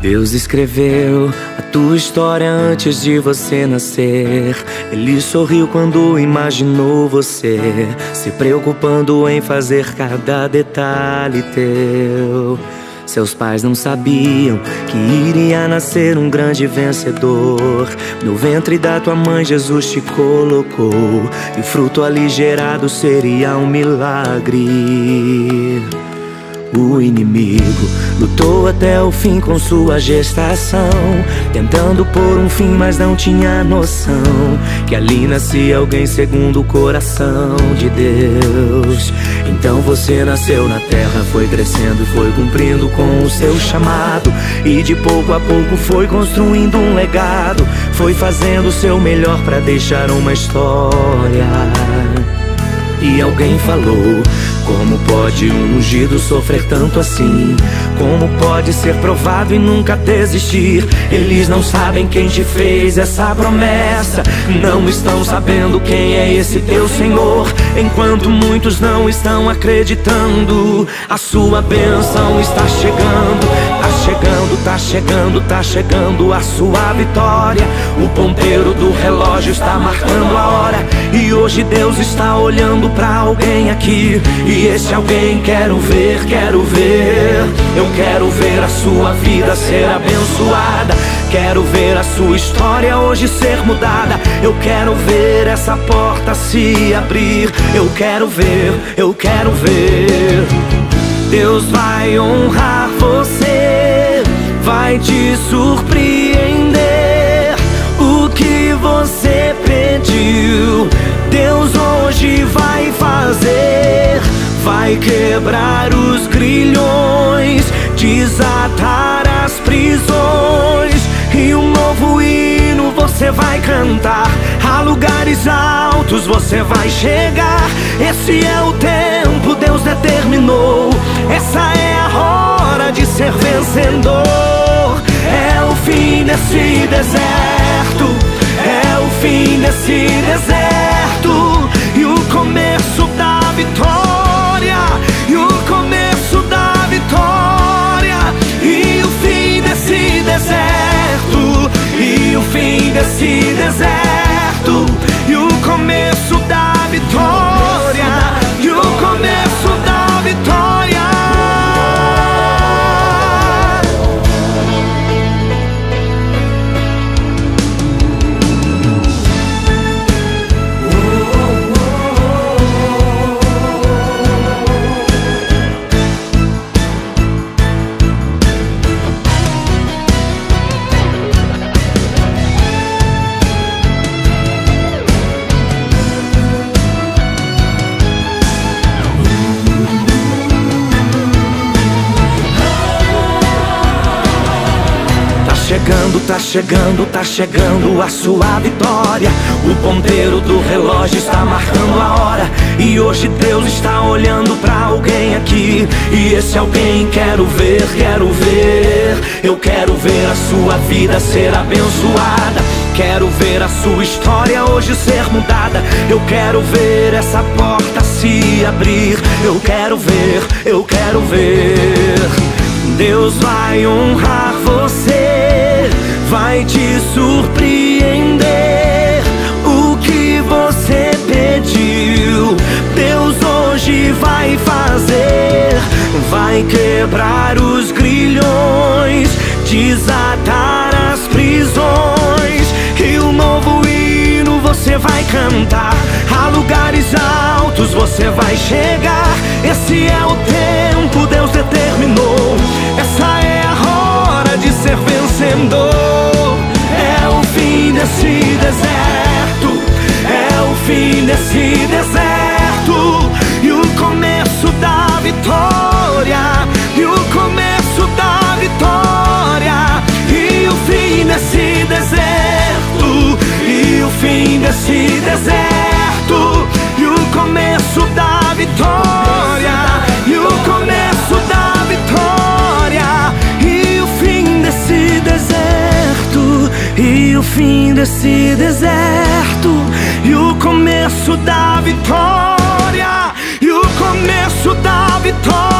Deus escreveu a tua história antes de você nascer. Ele sorriu quando imaginou você, se preocupando em fazer cada detalhe teu. Seus pais não sabiam que iria nascer um grande vencedor. No ventre da tua mãe Jesus te colocou, e o fruto ali gerado seria um milagre. O inimigo lutou até o fim com sua gestação, tentando pôr um fim, mas não tinha noção que ali nascia alguém segundo o coração de Deus. Então você nasceu na terra, foi crescendo e foi cumprindo com o seu chamado, e de pouco a pouco foi construindo um legado, foi fazendo o seu melhor pra deixar uma história. E alguém falou: como pode um ungido sofrer tanto assim? Como pode ser provado e nunca desistir? Eles não sabem quem te fez essa promessa, não estão sabendo quem é esse teu Senhor. Enquanto muitos não estão acreditando, a sua bênção está chegando. Tá chegando, tá chegando, tá chegando a sua vitória. O ponteiro do relógio está marcando a hora, e hoje Deus está olhando pra alguém aqui, e esse alguém quero ver, quero ver. Eu quero ver a sua vida ser abençoada, quero ver a sua história hoje ser mudada. Eu quero ver essa porta se abrir, eu quero ver, eu quero ver. Deus vai honrar você, vai te surpreender. O que você pediu, Deus hoje vai fazer. Vai quebrar os grilhões, desatar as prisões, e um novo hino você vai cantar. A lugares altos você vai chegar. Esse é o tempo, Deus determinou. Essa é a hora de ser vencedor. É o fim desse deserto, é o fim desse deserto, e o começo da vitória, e o começo da vitória, e o fim desse deserto, e o fim desse deserto, e o começo da vitória, e o começo da vitória. Tá chegando, tá chegando a sua vitória. O ponteiro do relógio está marcando a hora, e hoje Deus está olhando pra alguém aqui, e esse alguém quero ver, quero ver. Eu quero ver a sua vida ser abençoada, quero ver a sua história hoje ser mudada. Eu quero ver essa porta se abrir, eu quero ver, eu quero ver. Deus vai honrar você, vai te surpreender. O que você pediu, Deus hoje vai fazer. Vai quebrar os grilhões, desatar as prisões, e um novo hino você vai cantar. A lugares altos você vai chegar. Esse é o tempo, Deus determinou. Essa é a hora de ser vencedor. É o fim desse deserto, é o fim desse deserto, e o começo da vitória, e o começo da vitória, e o fim desse deserto, e o fim desse deserto, e o começo da vitória, e o começo da vitória, e o fim desse deserto, e o fim desse deserto, e o começo da vitória, e o começo da vitória.